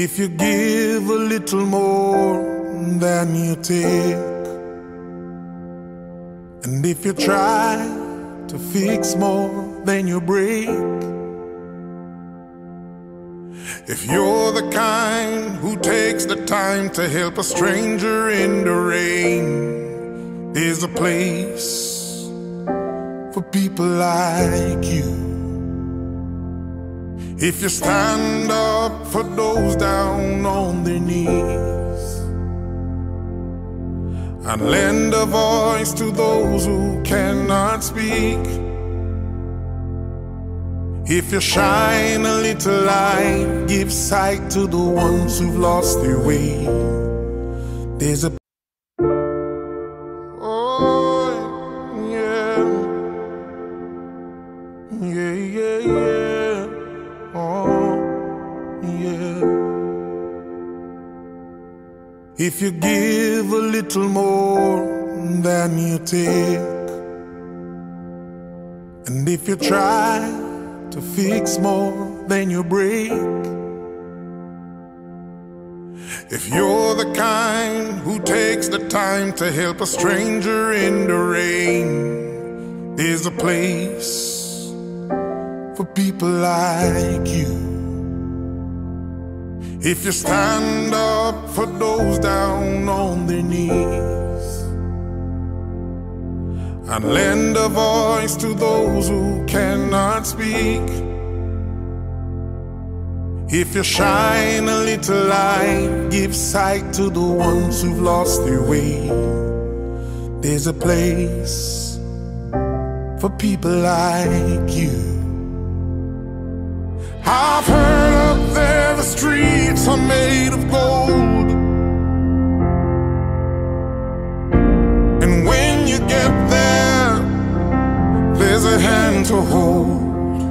If you give a little more than you take, and if you try to fix more than you break, if you're the kind who takes the time to help a stranger in the rain, there's a place for people like you. If you stand up for those down on their knees and lend a voice to those who cannot speak, if you shine a little light, give sight to the ones who've lost their way, there's a if you give a little more than you take, and if you try to fix more than you break, if you're the kind who takes the time to help a stranger in the rain, there's a place for people like you. If you stand up for those down on their knees and lend a voice to those who cannot speak, if you shine a little light, give sight to the ones who've lost their way, there's a place for people like you. I've heard up there the streets are made of gold, and when you get there, there's a hand to hold.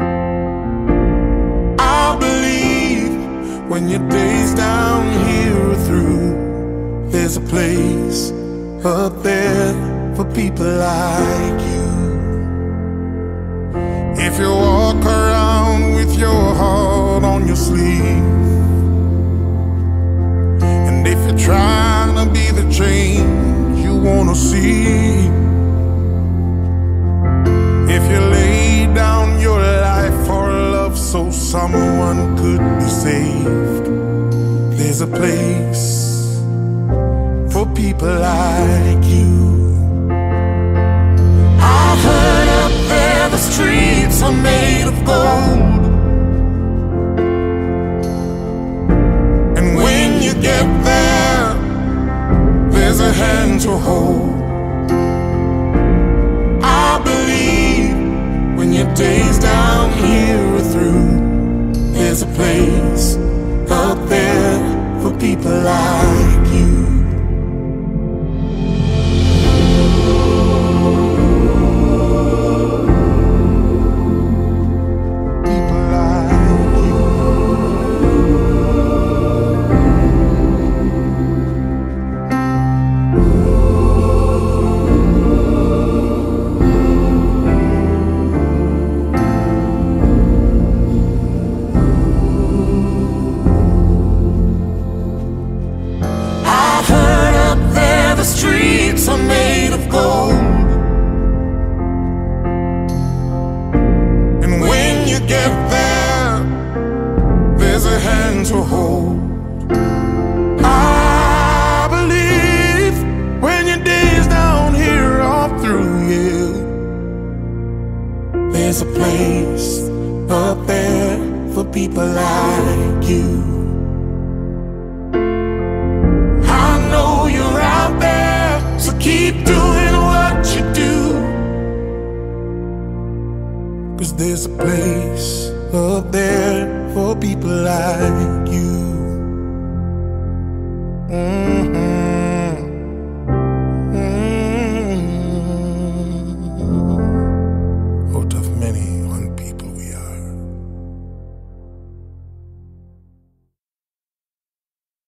I believe when your days down here are through, there's a place up there for people like you. If you walk around with your heart on your sleeve, and if you're trying to be the change you wanna see, if you lay down your life for love so someone could be saved, there's a place for people like you. I've heard up there the streets are made of gold, and when you get there, there's a hand to hold. I believe when your days down here are through, there's a place up there for people like you. Are made of gold, and when you get there, there's a hand to hold. I believe when your days down here are through, yeah, there's a place up there for people like you. I know you're out there, so keep doing what you do, 'cause there's a place up there for people like you.